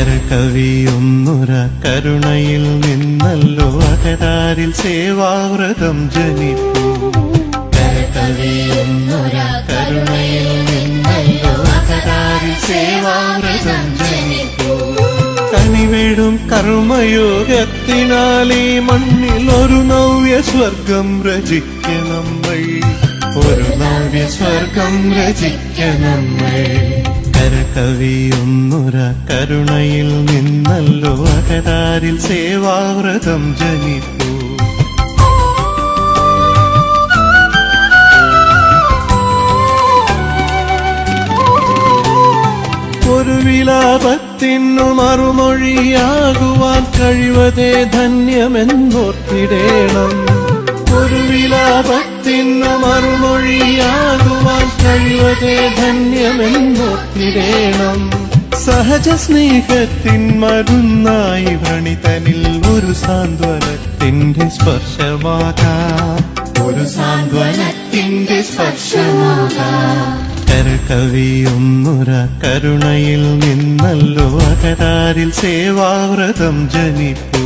കരകവിയൊന്നുര കരുണയിൽ നിന്നല്ലോ അകതാരിൽ സേവാവ്രതം ജനിപ്പൂ. കരകവിയൊന്നുര കരുണയിൽ നിന്നല്ലോ അകതാരിൽ സേവാവ്രതം ജനിപ്പൂ. കനിവേടും കർമ്മയോഗത്തിനാൽ ഈ മണ്ണിൽ ഒരു നവ്യ സ്വർഗം രചിക്കണം വഴി, ഒരു നവ്യ സ്വർഗം രചിക്കണം. കരകവിയൊന്നുര കരുണയിൽ നിന്നല്ലോ അകതാരിൽ സേവാവ്രതം ജനിപ്പൂ. ഒരു വിലാപത്തിനു മറുമൊഴിയാകുവാൻ കഴിവതേ ധന്യമെന്നോർത്തിടേണം. ഒരു വിലാപത്തിനു മറുമൊഴിയാകുവാൻ കഴിവതേ ധന്യമെന്നോർത്തിടേണം. സഹജ സ്നേഹത്തിൻ മരുന്നായി വ്രണിതനിൽ ഒരു സാന്ത്വനത്തിന്റെ സ്പർശമാകാം, ഒരു സാന്ത്വനത്തിന്റെ സ്പർശമാകാം. കരകവിയൊന്നുര കരുണയിൽ നിന്നല്ലോ അകതാരിൽ സേവാവ്രതം ജനിപ്പൂ.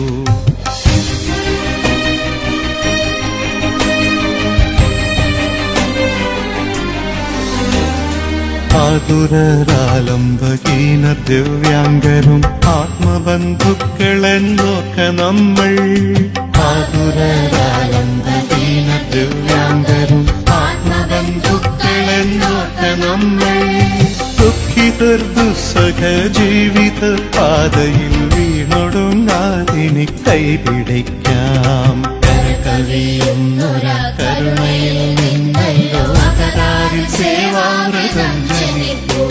ആതുരാലംബഹീനർ ദിവ്യാംഗരും ആത്മബന്ധുക്കളെന്നോക്ക നമ്മൾ. ആതുരാലംബഹീനർ ദിവ്യാംഗരും ആത്മബന്ധുക്കളെന്നോക്ക നമ്മൾ. ദുഃഖിതർ ദുസ്സഹ ജീവിത പാതയിൽ വീണൊടുങ്ങാതിനി കൈപിടിക്കാം. കരകവിയൊന്നുര കരുണയിൽ നിന്നല്ലോ അകതാരിൽ സേവാവ്രതം ജനിപ്പൂ.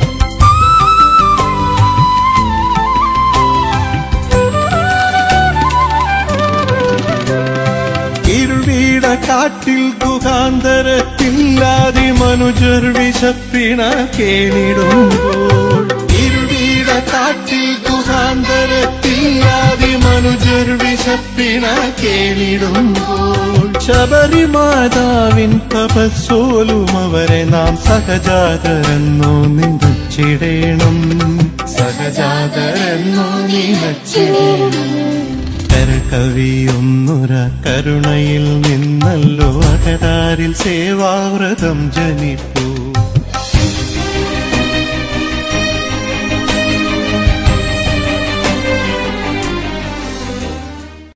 ഇരുളീട കാട്ടിൽ ഗുഹാന്തരത്തില്ലാതി മനുജർ വിശപ്പിണ കേണിടുമ്പോൾ. ഇരുളീട കാട്ടിൽ ഗുഹാന്തരത്തില്ലാതി മനുജർ വിശപ്പിണ കേണിടുമ്പോൾ. ശബരിമാതാവിൻ തപസ്സോലും അവരെ നാം സഹജാതരെന്നോ നിനച്ചിടേണം, സഹജാതരെന്നോ നിനച്ചിടേണം. കരകവിയൊന്നുര കരുണയിൽ നിന്നല്ലോ അകതാരിൽ സേവാവ്രതം ജനിപ്പൂ.